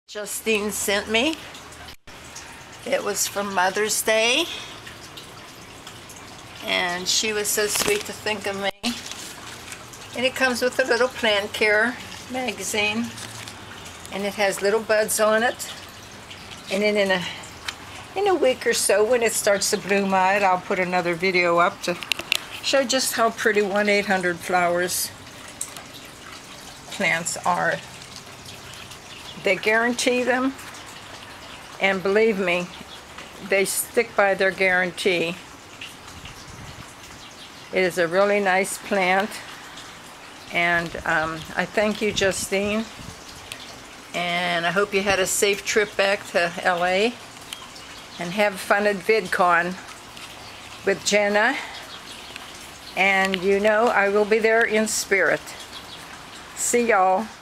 Justine sent me. It was from Mother's Day, and she was so sweet to think of me. And it comes with a little plant care magazine, and it has little buds on it. And then in a week or so, when it starts to bloom out, I'll put another video up to show just how pretty 1-800-Flowers plants are. They guarantee them, and believe me, they stick by their guarantee. It is a really nice plant, and I thank you, Justine, and I hope you had a safe trip back to LA, and have fun at VidCon with Jenna, and you know I will be there in spirit. See y'all.